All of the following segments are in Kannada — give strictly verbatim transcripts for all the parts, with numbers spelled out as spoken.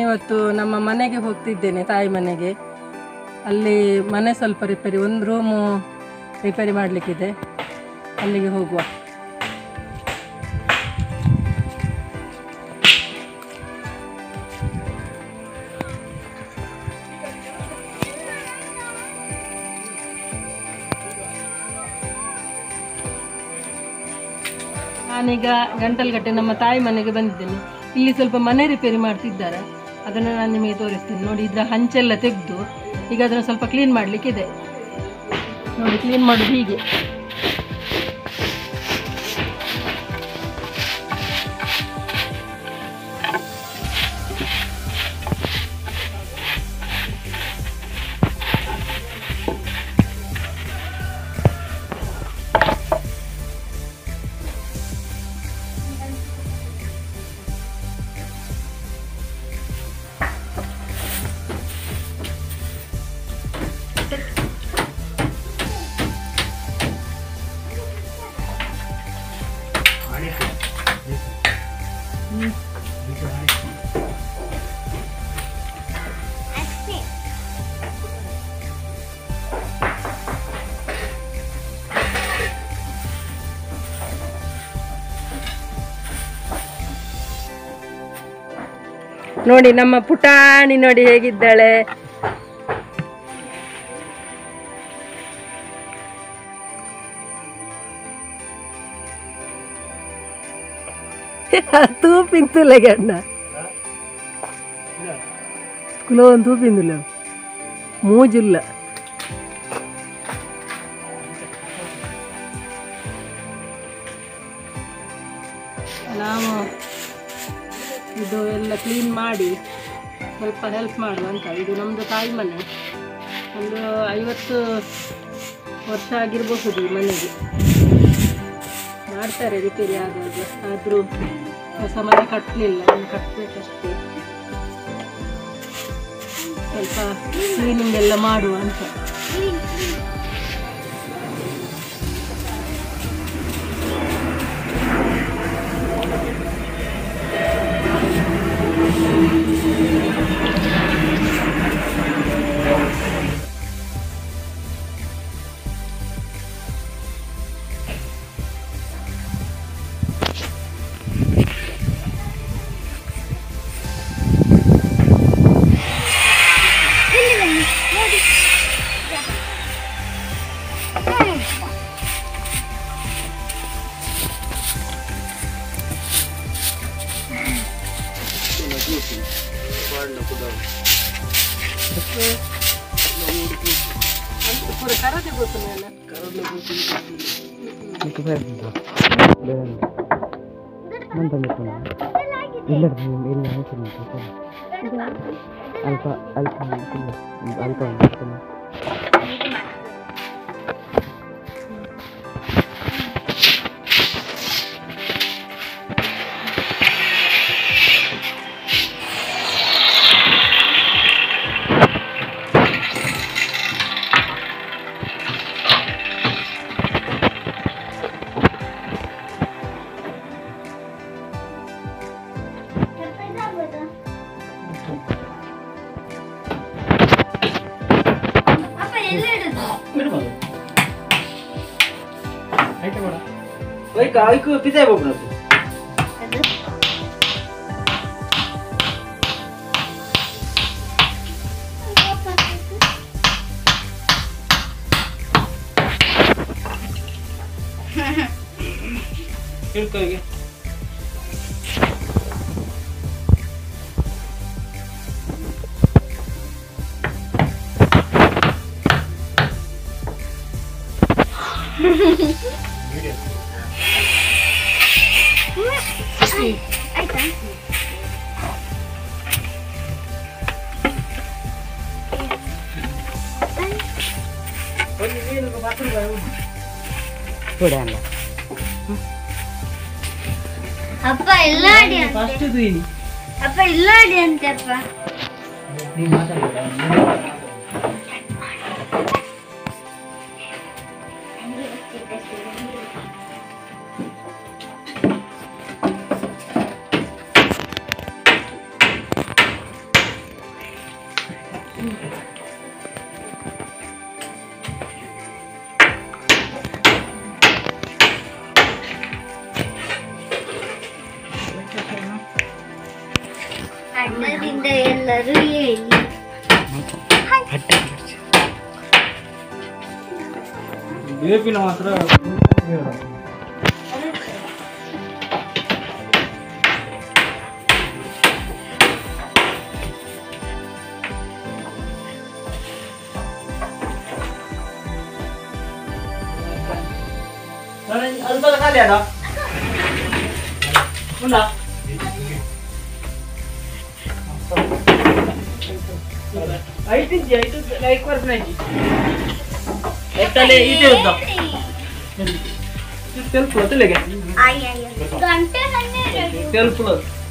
ನಾನಿವತ್ತು ನಮ್ಮ ಮನೆಗೆ ಹೋಗ್ತಿದ್ದೇನೆ, ತಾಯಿ ಮನೆಗೆ. ಅಲ್ಲಿ ಮನೆ ಸ್ವಲ್ಪ ರಿಪೇರಿ, ಒಂದು ರೂಮು ರಿಪೇರಿ ಮಾಡಲಿಕ್ಕಿದೆ, ಅಲ್ಲಿಗೆ ಹೋಗುವ. ನಾನೀಗ ಗಂಟಲ್ಗಟ್ಟೆ ನಮ್ಮ ತಾಯಿ ಮನೆಗೆ ಬಂದಿದ್ದೇನೆ. ಇಲ್ಲಿ ಸ್ವಲ್ಪ ಮನೆ ರಿಪೇರಿ ಮಾಡ್ತಿದ್ದಾರೆ, ಅದನ್ನು ನಾನು ನಿಮಗೆ ತೋರಿಸ್ತೀನಿ. ನೋಡಿ, ಇದರ ಹಂಚೆಲ್ಲ ತೆಗೆದು ಈಗ ಅದನ್ನು ಸ್ವಲ್ಪ ಕ್ಲೀನ್ ಮಾಡಲಿಕ್ಕಿದೆ. ನೋಡಿ, ಕ್ಲೀನ್ ಮಾಡೋದು ಹೀಗೆ. ನೋಡಿ, ನಮ್ಮ ಪುಟಾಣಿ ನೋಡಿ ಹೇಗಿದ್ದಾಳೆ. ತೂಪಿಂತುಲ್ಲ ಗಣ್ಣ ಕುಲ ಒಂದು ತೂಪಿಂದಿಲ್ಲ, ಮೂಜಿಲ್ಲ. ನಾವು ಇದು ಎಲ್ಲ ಕ್ಲೀನ್ ಮಾಡಿ ಸ್ವಲ್ಪ ಹೆಲ್ಪ್ ಮಾಡುವಂತ. ಇದು ನಮ್ಮದು ತಾಯಿ ಮನೆ, ಒಂದು ಐವತ್ತು ವರ್ಷ ಆಗಿರಬಹುದು ಈ ಮನೆಗೆ. ಮಾಡ್ತಾರೆ ರಿಪೇರಿ ಆಗುವಾಗ, ಆದರೂ ಹೊಸ ಮನೆ ಕಟ್ಟಲಿಲ್ಲ, ಇನ್ನು ಕಟ್ಟಬೇಕಷ್ಟೇ. ಸ್ವಲ್ಪ ಕ್ಲೀನಿಂಗ್ ಎಲ್ಲ ಮಾಡುವ ಅಂತ. ಅಲ್ಪ ಅಲ್ಪ ಅಲ್ಪ Aku bisa bawa berapa? Kita lagi. ಅಪ್ಪ ಇಲ್ಲ ಅಡಿ ಫಸ್ಟ್ ಇದು ini ಅಪ್ಪ ಇಲ್ಲ ಅಡಿ ಅಂತ ಅಪ್ಪ ನೀ ಮಾತಾಡಿ ಎಲ್ಲರೂ ಹೇಳಿ. ಬೇಪಿನ ಮಾತ್ರ ಅದು ಬದ ಖಾಲಿ ಅದ ಉಂಡ ಐದು ಇಂಚಿ ಐದು ಲೈಕ್ ಬರ್ತೀನಿ ಎತ್ತಲೆ ಇದು ಉದ್ದ ತೆಲ್ಪು ತಿಳಿಗೆ ಗಂಟೆ ಹನ್ನೆರಡು. ತೆಲ್ಪು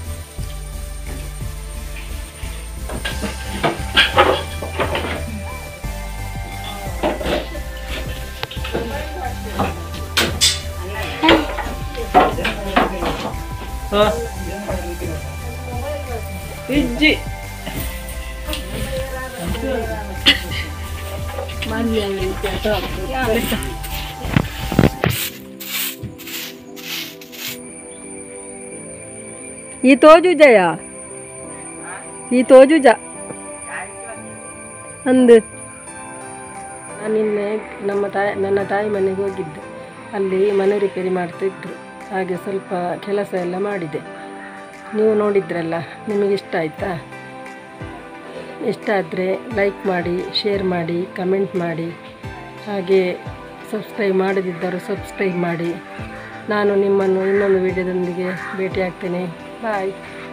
ಇಜ್ಜಿ ಈ ತೋಜು ಜಯ ಈ ತೋಜು ಜ ಅಂದು ನಾನು ನಿನ್ನೆ ನಮ್ಮ ತಾಯಿ ನನ್ನ ತಾಯಿ ಮನೆಗೆ ಹೋಗಿದ್ದೆ. ಅಲ್ಲಿ ಮನೆ ರಿಪೇರಿ ಮಾಡ್ತಿದ್ರು, ಹಾಗೆ ಸ್ವಲ್ಪ ಕೆಲಸ ಎಲ್ಲ ಮಾಡಿದೆ. ನೀವು ನೋಡಿದ್ರಲ್ಲ, ನಿಮಗೆ ಇಷ್ಟ ಆಯಿತಾ? ಇಷ್ಟ ಆದರೆ ಲೈಕ್ ಮಾಡಿ, ಶೇರ್ ಮಾಡಿ, ಕಮೆಂಟ್ ಮಾಡಿ, ಹಾಗೆ ಸಬ್ಸ್ಕ್ರೈಬ್ ಮಾಡದಿದ್ದರೂ ಸಬ್ಸ್ಕ್ರೈಬ್ ಮಾಡಿ. ನಾನು ನಿಮ್ಮನ್ನು ಇನ್ನೊಂದು ವಿಡಿಯೋದೊಂದಿಗೆ ಭೇಟಿ ಆಗ್ತೇನೆ. ಬಾಯ್.